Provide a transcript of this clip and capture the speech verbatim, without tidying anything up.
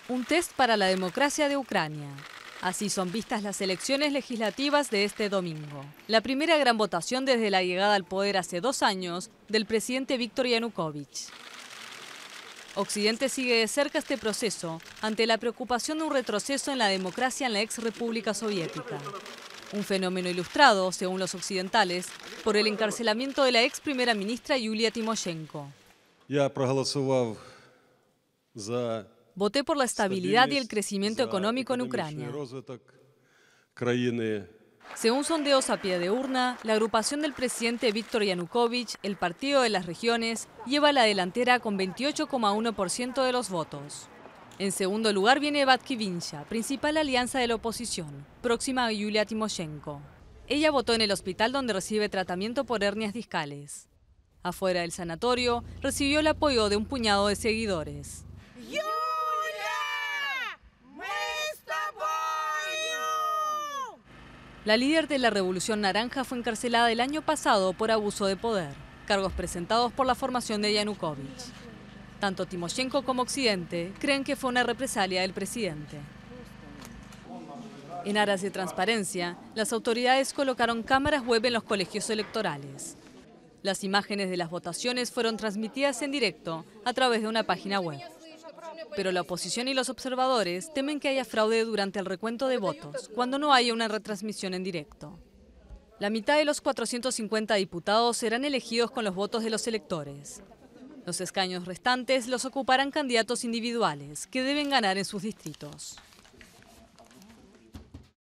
Un test para la democracia de Ucrania. Así son vistas las elecciones legislativas de este domingo. La primera gran votación desde la llegada al poder hace dos años del presidente Víktor Yanukovych. Occidente sigue de cerca este proceso ante la preocupación de un retroceso en la democracia en la ex República Soviética. Un fenómeno ilustrado, según los occidentales, por el encarcelamiento de la ex primera ministra Yulia Timoshenko. Я проголосував за Voté por la estabilidad y el crecimiento económico en Ucrania. Según sondeos a pie de urna, la agrupación del presidente Víktor Yanukovych, el Partido de las Regiones, lleva la delantera con veintiocho coma uno por ciento de los votos. En segundo lugar viene Batkevinsha, principal alianza de la oposición, próxima a Yulia Timoshenko. Ella votó en el hospital donde recibe tratamiento por hernias discales. Afuera del sanatorio, recibió el apoyo de un puñado de seguidores. La líder de la Revolución Naranja fue encarcelada el año pasado por abuso de poder, cargos presentados por la formación de Yanukovych. Tanto Timoshenko como Occidente creen que fue una represalia del presidente. En aras de transparencia, las autoridades colocaron cámaras web en los colegios electorales. Las imágenes de las votaciones fueron transmitidas en directo a través de una página web. Pero la oposición y los observadores temen que haya fraude durante el recuento de votos, cuando no haya una retransmisión en directo. La mitad de los cuatrocientos cincuenta diputados serán elegidos con los votos de los electores. Los escaños restantes los ocuparán candidatos individuales, que deben ganar en sus distritos.